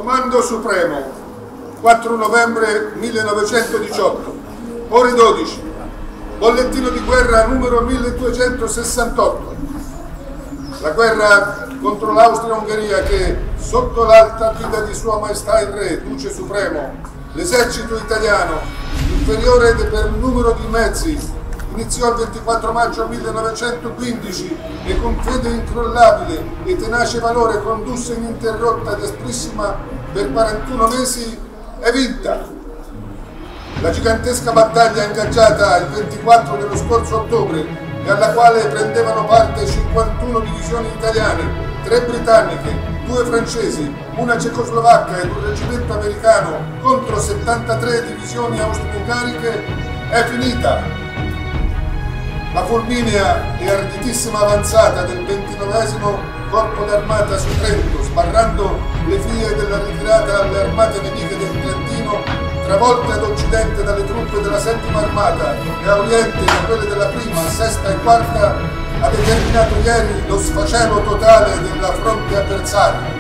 Comando Supremo, 4 novembre 1918, ore 12, bollettino di guerra numero 1268. La guerra contro l'Austria-Ungheria che, sotto l'alta guida di Sua Maestà il Re, Duce Supremo, l'esercito italiano, inferiore per numero di mezzi, iniziò il 24 maggio 1915 e con fede incrollabile e tenace valore condusse ininterrotta ed espressima per 41 mesi, è vinta. La gigantesca battaglia ingaggiata il 24 dello scorso ottobre e alla quale prendevano parte 51 divisioni italiane, 3 britanniche, 2 francesi, una cecoslovacca ed un reggimento americano contro 73 divisioni austro-ungariche, è finita. La fulminea e arditissima avanzata del 29° Corpo d'Armata su Trento, sbarrando le vie della ritirata alle armate nemiche del Trentino, travolte ad occidente dalle truppe della 7ª Armata e a oriente da quelle della 1ª, 6ª e 4ª, ha determinato ieri lo sfacelo totale della fronte avversaria.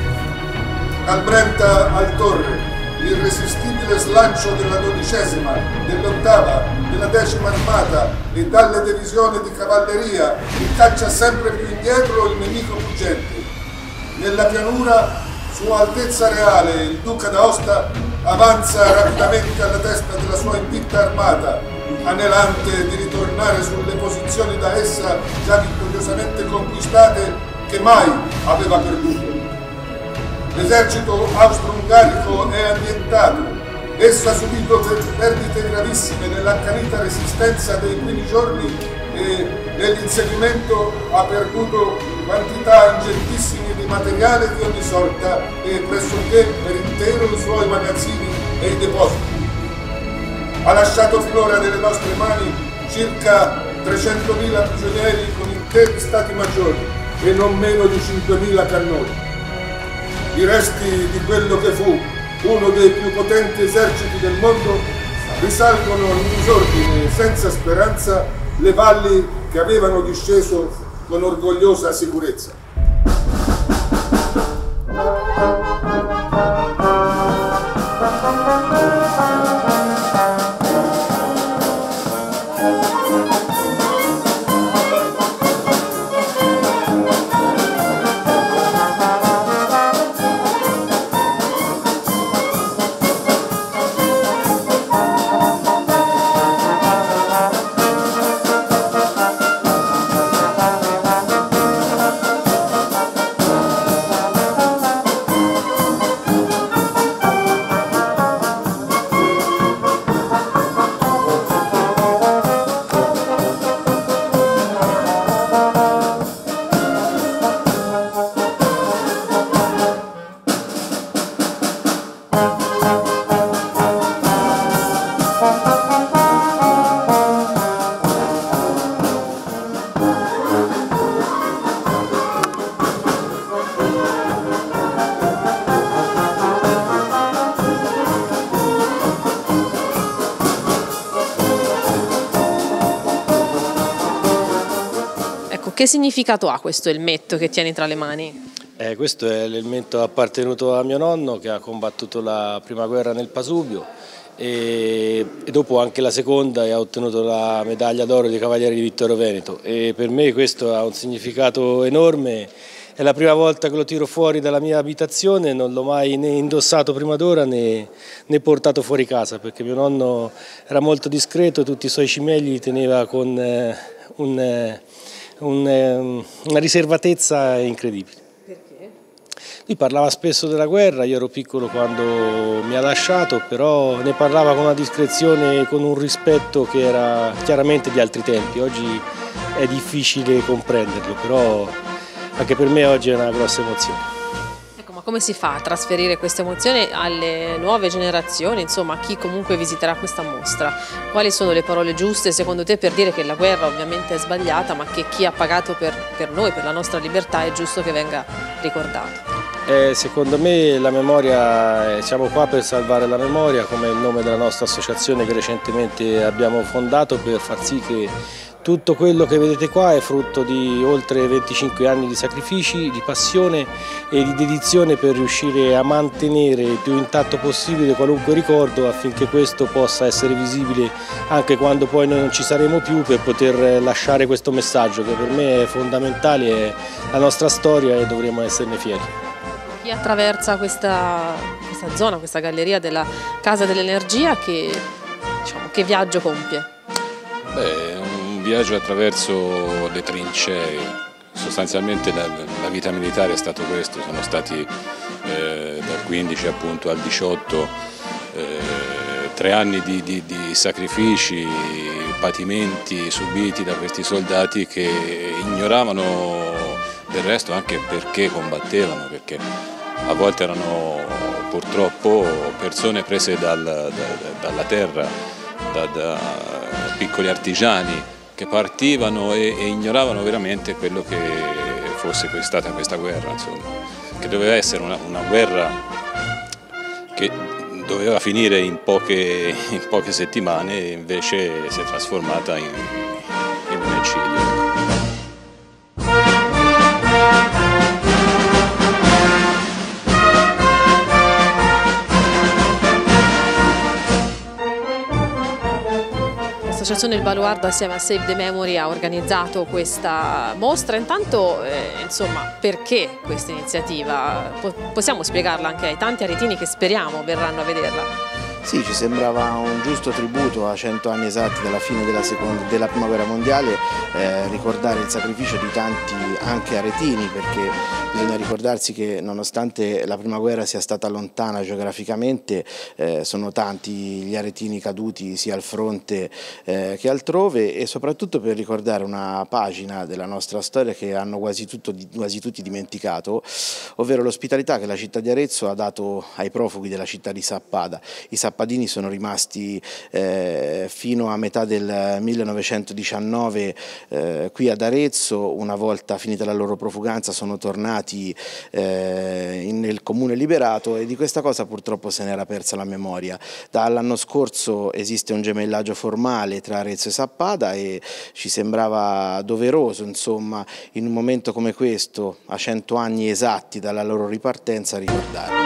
Dal Brenta al Torre, l'irresistibile slancio della 12ª, dell'8ª, della 10ª Armata e dalle divisioni di cavalleria che caccia sempre più indietro il nemico fuggente. Nella pianura, Sua Altezza Reale, il Duca d'Aosta, avanza rapidamente alla testa della sua invitta armata, anelante di ritornare sulle posizioni da essa già vittoriosamente conquistate che mai aveva perduto. L'esercito austro-ungarico è annientato. Esso ha subito perdite gravissime nell'accanita resistenza dei primi giorni e nell'inseguimento ha perduto quantità ingentissime di materiale di ogni sorta e pressoché per intero i suoi magazzini e i depositi. Ha lasciato finora nelle nostre mani circa 300.000 prigionieri con interi stati maggiori e non meno di 5.000 cannoni. I resti di quello che fu uno dei più potenti eserciti del mondo risalgono in disordine e senza speranza le valli che avevano disceso con orgogliosa sicurezza. Che significato ha questo elmetto che tieni tra le mani? Questo è l'elmetto appartenuto a mio nonno che ha combattuto la prima guerra nel Pasubio e dopo anche la seconda e ha ottenuto la medaglia d'oro dei Cavalieri di Vittorio Veneto e per me questo ha un significato enorme. È la prima volta che lo tiro fuori dalla mia abitazione, non l'ho mai né indossato prima d'ora né portato fuori casa perché mio nonno era molto discreto, tutti i suoi cimeli li teneva con una riservatezza incredibile. Perché? Lui parlava spesso della guerra, io ero piccolo quando mi ha lasciato, però ne parlava con una discrezione, con un rispetto che era chiaramente di altri tempi. Oggi è difficile comprenderlo, però anche per me oggi è una grossa emozione. Ecco, ma come si fa a trasferire questa emozione alle nuove generazioni, insomma a chi comunque visiterà questa mostra? Quali sono le parole giuste secondo te per dire che la guerra ovviamente è sbagliata ma che chi ha pagato per noi, per la nostra libertà è giusto che venga ricordato? Secondo me la memoria, siamo qua per salvare la memoria come il nome della nostra associazione che recentemente abbiamo fondato per far sì che Tutto quello che vedete qua è frutto di oltre 25 anni di sacrifici, di passione e di dedizione per riuscire a mantenere il più intatto possibile qualunque ricordo, affinché questo possa essere visibile anche quando poi noi non ci saremo più, per poter lasciare questo messaggio che per me è fondamentale, è la nostra storia e dovremo esserne fieri. Chi attraversa questa zona, questa galleria della Casa dell'Energia, che viaggio compie? Beh, un viaggio attraverso le trincee. Sostanzialmente la vita militare è stato questo, sono stati dal 15 appunto al 18 3 anni di sacrifici, patimenti subiti da questi soldati che ignoravano del resto anche perché combattevano, perché a volte erano purtroppo persone prese dalla terra, da piccoli artigiani che partivano e ignoravano veramente quello che fosse stata questa guerra, insomma, che doveva essere una guerra che doveva finire in poche settimane e invece si è trasformata in un eccidio. L'associazione Il Baluardo assieme a Save the Memory ha organizzato questa mostra. Intanto, insomma, perché questa iniziativa? Possiamo spiegarla anche ai tanti aretini che speriamo verranno a vederla? Sì, ci sembrava un giusto tributo a 100 anni esatti dalla fine della Prima Guerra Mondiale, ricordare il sacrificio di tanti anche aretini, perché bisogna ricordarsi che nonostante la Prima Guerra sia stata lontana geograficamente, sono tanti gli aretini caduti sia al fronte che altrove, e soprattutto per ricordare una pagina della nostra storia che hanno quasi tutti dimenticato, ovvero l'ospitalità che la città di Arezzo ha dato ai profughi della città di Sappada. I sappadini sono rimasti fino a metà del 1919 qui ad Arezzo. Una volta finita la loro profuganza sono tornati nel comune liberato, e di questa cosa purtroppo se n'era persa la memoria. Dall'anno scorso esiste un gemellaggio formale tra Arezzo e Sappada e ci sembrava doveroso, insomma, in un momento come questo, a 100 anni esatti dalla loro ripartenza, ricordarli.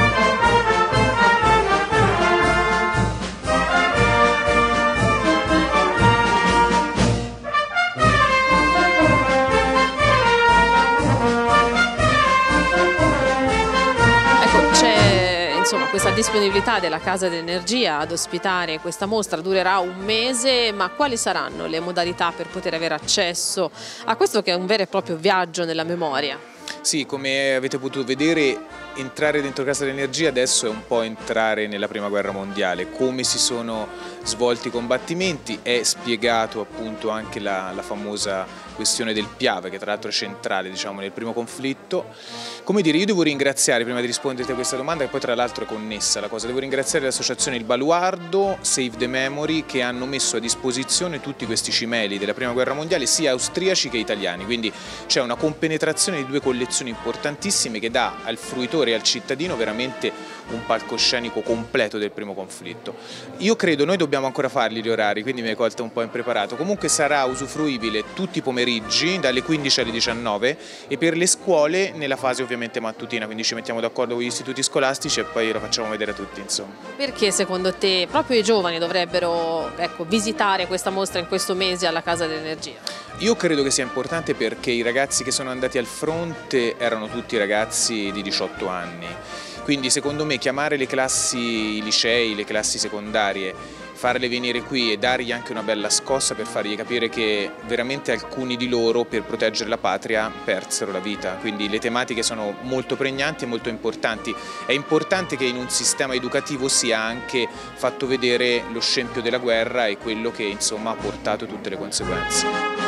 Insomma, questa disponibilità della Casa dell'Energia ad ospitare questa mostra durerà un mese, ma quali saranno le modalità per poter avere accesso a questo che è un vero e proprio viaggio nella memoria? Sì, come avete potuto vedere, entrare dentro Casa dell'Energia adesso è un po' entrare nella Prima Guerra Mondiale, come si sono svolti i combattimenti, è spiegato appunto anche la famosa questione del Piave, che tra l'altro è centrale, diciamo, nel primo conflitto. Come dire, io devo ringraziare, prima di rispondere a questa domanda, che poi tra l'altro è connessa la cosa, devo ringraziare l'associazione Il Baluardo, Save the Memory, che hanno messo a disposizione tutti questi cimeli della Prima Guerra Mondiale, sia austriaci che italiani, quindi c'è una compenetrazione di due collezioni importantissime che dà al fruitore e al cittadino veramente un palcoscenico completo del primo conflitto. Io credo, noi dobbiamo ancora farli gli orari, quindi mi hai colto un po' impreparato, comunque sarà usufruibile tutti i pomeriggi dalle 15 alle 19 e per le scuole nella fase ovviamente mattutina, quindi ci mettiamo d'accordo con gli istituti scolastici e poi lo facciamo vedere a tutti, insomma. Perché secondo te proprio i giovani dovrebbero, ecco, visitare questa mostra in questo mese alla Casa dell'Energia? Io credo che sia importante perché i ragazzi che sono andati al fronte erano tutti ragazzi di 18 anni, quindi secondo me chiamare le classi, i licei, le classi secondarie, farle venire qui e dargli anche una bella scossa per fargli capire che veramente alcuni di loro per proteggere la patria persero la vita, quindi le tematiche sono molto pregnanti e molto importanti. È importante che in un sistema educativo sia anche fatto vedere lo scempio della guerra e quello che insomma ha portato tutte le conseguenze.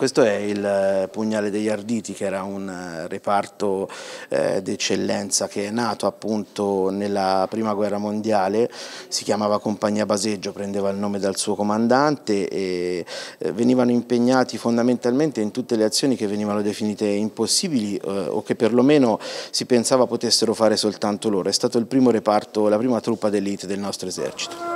Questo è il Pugnale degli Arditi, che era un reparto d'eccellenza che è nato appunto nella Prima Guerra Mondiale, si chiamava Compagnia Baseggio, prendeva il nome dal suo comandante e venivano impegnati fondamentalmente in tutte le azioni che venivano definite impossibili o che perlomeno si pensava potessero fare soltanto loro. È stato il primo reparto, la prima truppa d'élite del nostro esercito.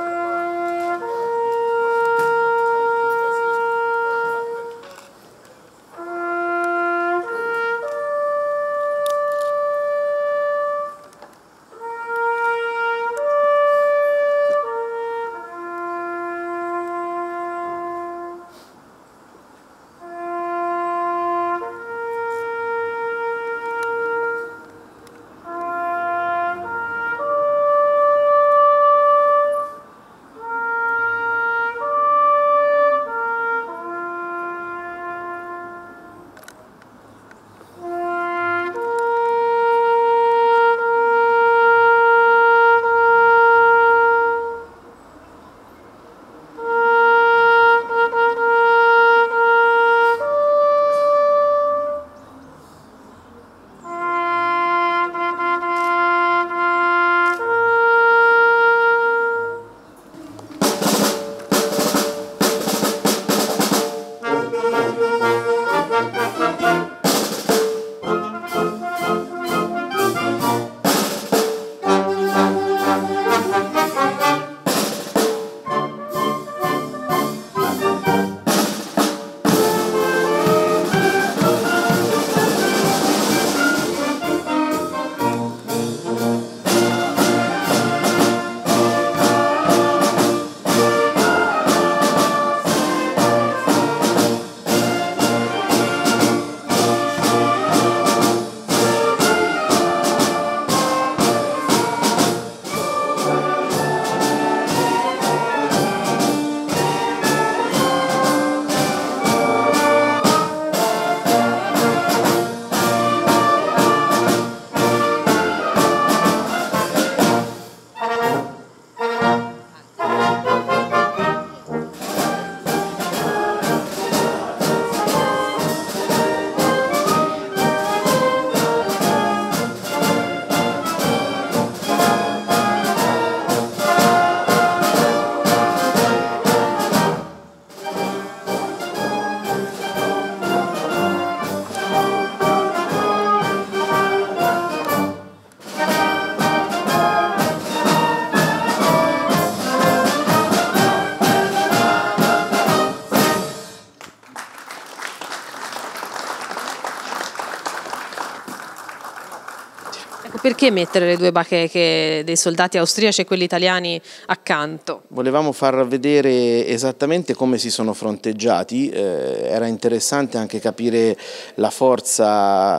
Perché mettere le due bacheche dei soldati austriaci e quelli italiani accanto? Volevamo far vedere esattamente come si sono fronteggiati, era interessante anche capire la forza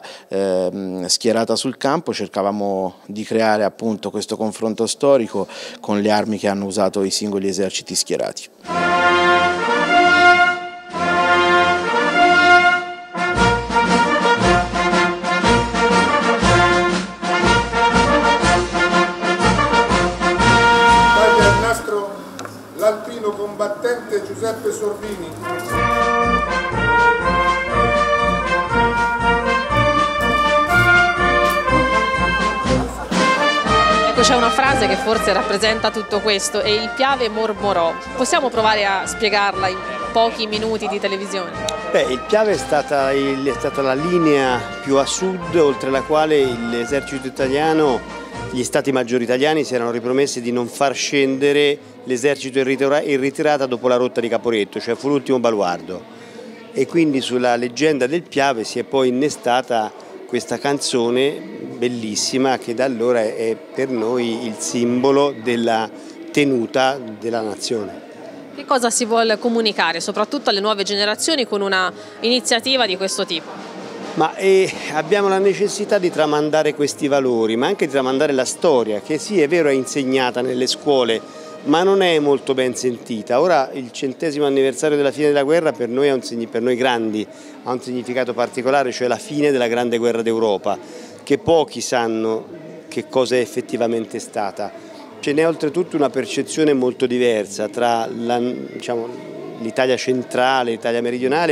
schierata sul campo, cercavamo di creare appunto questo confronto storico con le armi che hanno usato i singoli eserciti schierati. L'alpino combattente Giuseppe Sorvini. Ecco, c'è una frase che forse rappresenta tutto questo, e il Piave mormorò. Possiamo provare a spiegarla in pochi minuti di televisione? Il Piave è stata la linea più a sud oltre la quale l'esercito italiano, gli stati maggiori italiani si erano ripromessi di non far scendere l'esercito in ritirata dopo la rotta di Caporetto, cioè fu l'ultimo baluardo. E quindi sulla leggenda del Piave si è poi innestata questa canzone bellissima che da allora è per noi il simbolo della tenuta della nazione. Che cosa si vuole comunicare, soprattutto alle nuove generazioni, con una iniziativa di questo tipo? Abbiamo la necessità di tramandare questi valori, ma anche di tramandare la storia, che sì, è vero, è insegnata nelle scuole, ma non è molto ben sentita. Ora il 100° anniversario della fine della guerra per noi grandi ha un significato particolare, cioè la fine della grande guerra d'Europa, che pochi sanno che cosa è effettivamente stata. Ce n'è oltretutto una percezione molto diversa tra l'Italia centrale, l'Italia meridionale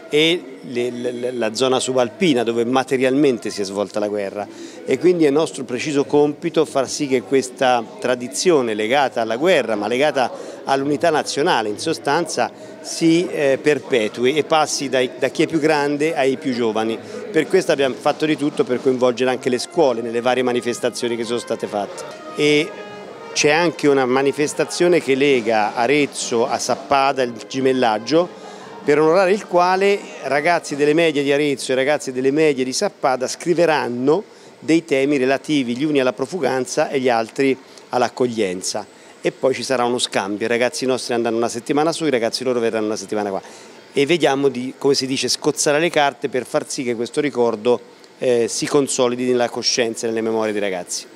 e la zona subalpina dove materialmente si è svolta la guerra, e quindi è nostro preciso compito far sì che questa tradizione legata alla guerra ma legata all'unità nazionale in sostanza si perpetui e passi da chi è più grande ai più giovani. Per questo abbiamo fatto di tutto per coinvolgere anche le scuole nelle varie manifestazioni che sono state fatte. E c'è anche una manifestazione che lega Arezzo a Sappada, il gemellaggio, per onorare il quale ragazzi delle medie di Arezzo e ragazzi delle medie di Sappada scriveranno dei temi relativi gli uni alla profuganza e gli altri all'accoglienza. E poi ci sarà uno scambio, i ragazzi nostri andranno una settimana su, i ragazzi loro verranno una settimana qua. E vediamo di, come si dice, scozzare le carte per far sì che questo ricordo si consolidi nella coscienza e nelle memorie dei ragazzi.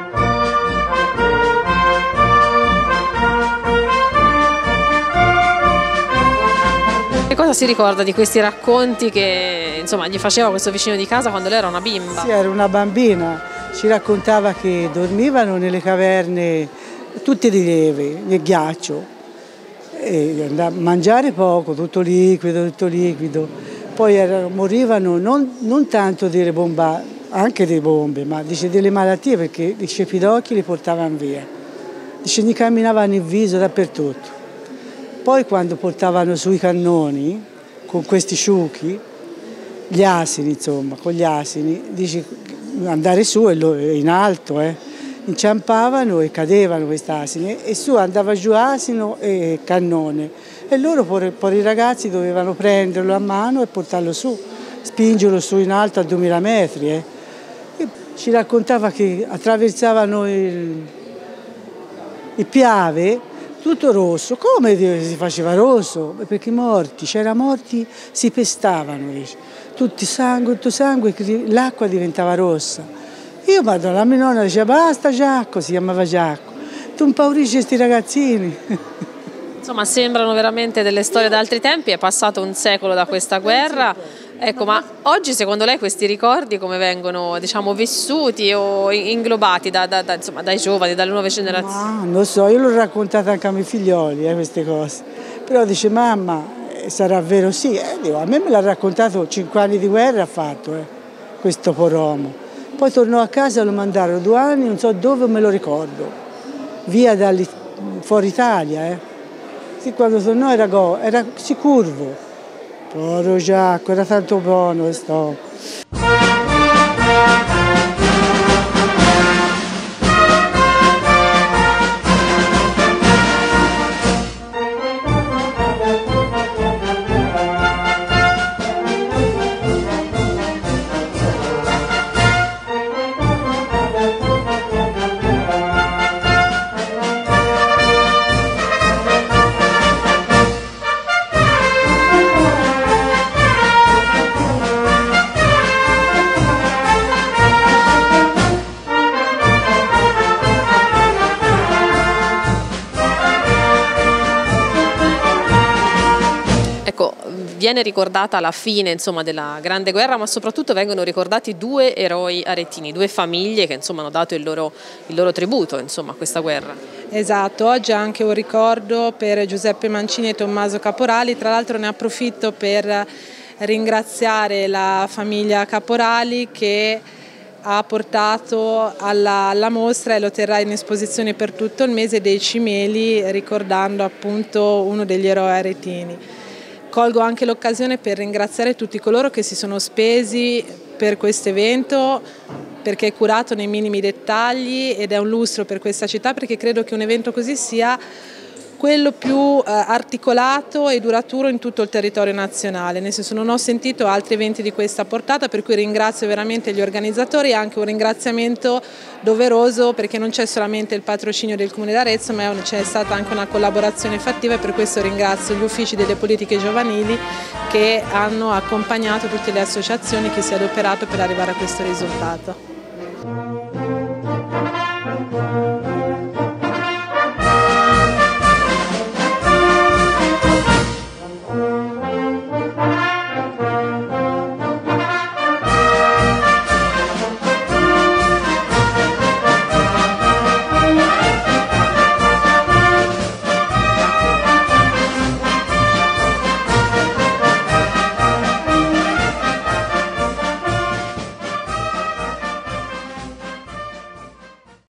Che cosa si ricorda di questi racconti che insomma gli faceva questo vicino di casa quando lei era una bimba? Sì, era una bambina, ci raccontava che dormivano nelle caverne tutte di neve, nel ghiaccio, e a mangiare poco, tutto liquido, poi morivano non tanto delle bombe, anche delle bombe, ma dice delle malattie perché i cepidocchi li portavano via, dice gli camminavano il viso dappertutto. Poi quando portavano sui cannoni, con questi sciuchi, gli asini insomma, con gli asini, dice andare su e in alto, inciampavano e cadevano questi asini e su andava giù asino e cannone e loro poi i ragazzi dovevano prenderlo a mano e portarlo su, spingerlo su in alto a 2000 metri. E ci raccontava che attraversavano il Piave tutto rosso. Come si faceva rosso? Perché i morti, c'era morti, si pestavano, dice. Tutto sangue, l'acqua diventava rossa. Io vado alla mia nonna e diceva basta Giacco, si chiamava Giacco, tu impaurisci questi ragazzini. Insomma sembrano veramente delle storie d'altri tempi, è passato un secolo da questa guerra, ecco, ma oggi secondo lei questi ricordi come vengono diciamo vissuti o inglobati insomma, dai giovani, dalle nuove generazioni? Non lo so, io l'ho raccontata anche a miei figlioli queste cose, però dice mamma sarà vero sì, dico, a me l'ha raccontato 5 anni di guerra ha fatto questo poromo. Poi tornò a casa, lo mandarono 2 anni, non so dove, me lo ricordo, via fuori Italia. Sì, quando tornò era curvo. Povero Giacco, era tanto buono questo. Ecco, viene ricordata la fine insomma, della Grande Guerra, ma soprattutto vengono ricordati 2 eroi aretini, 2 famiglie che insomma, hanno dato il loro tributo insomma, a questa guerra. Esatto, oggi è anche un ricordo per Giuseppe Mancini e Tommaso Caporali, tra l'altro ne approfitto per ringraziare la famiglia Caporali che ha portato alla mostra e lo terrà in esposizione per tutto il mese dei cimeli, ricordando appunto uno degli eroi aretini. Colgo anche l'occasione per ringraziare tutti coloro che si sono spesi per questo evento, perché è curato nei minimi dettagli ed è un lustro per questa città, perché credo che un evento così sia quello più articolato e duraturo in tutto il territorio nazionale, nel senso non ho sentito altri eventi di questa portata, per cui ringrazio veramente gli organizzatori e anche un ringraziamento doveroso perché non c'è solamente il patrocinio del Comune d'Arezzo, ma c'è stata anche una collaborazione fattiva e per questo ringrazio gli uffici delle politiche giovanili che hanno accompagnato tutte le associazioni che si è adoperato per arrivare a questo risultato.